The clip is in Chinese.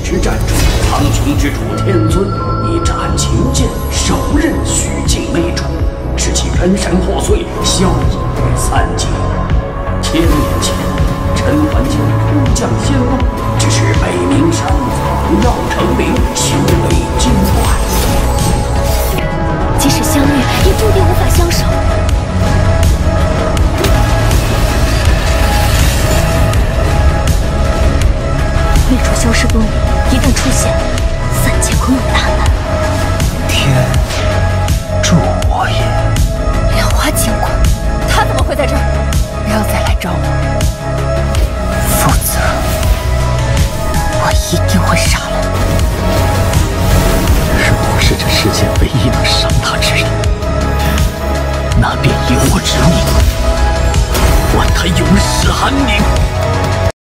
之战中，苍穹之主天尊以斩秦剑手刃许境妹主，使其人神破碎，消隐于三界。千年前，陈还清突降仙路，只是北冥山草药成灵，修为精断。 即使相遇，也注定无法相守。灭除消失多年，一旦出现，三界恐有大难。 天助我也！ 莲花经过，他怎么会在这儿？不要再来找我， 否则我一定会杀了你。 如果是这世界唯一能伤他之人，那便以我之命，换他永世安宁。